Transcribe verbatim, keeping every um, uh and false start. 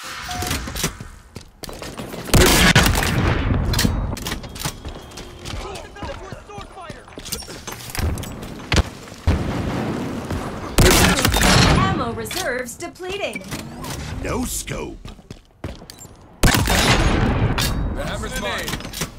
Ammo reserves depleting. No scope. The hammer's mine.